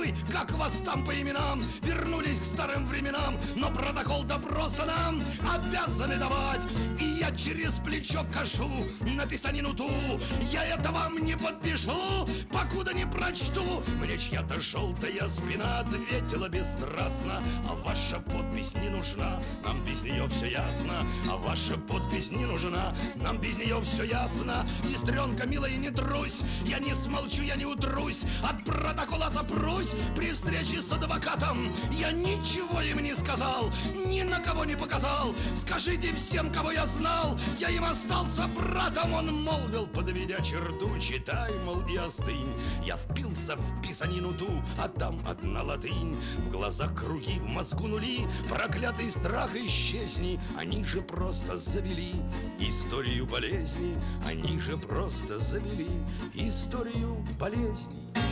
вы, как вас там по именам, вернулись к старым временам, но протокол допроса нам обязаны давать. И я через плечо кашу на писанину ту, я это вам не подпишу, покуда не прочту. Мне чья-то желтая спина ответила бесстрастно: а ваша подпись не нужна, нам без нее все ясно. А ваша подпись не нужна, нам без нее все ясно. Сестренка милая, не трусь, я не смолчу, я не утрусь, от протокола отопрусь. При встрече с адвокатом я ничего им не сказал, ни на кого не показал. Скажите всем, кого я знал, я им остался братом. Он молвил, подведя черту: читай, мол, и остынь. Я впился в писанину ту, а там одна латынь. В глазах круги, в мозгу нули, проклятый страх исчезни. Они же просто завели историю болезни, они же просто завели историю болезни.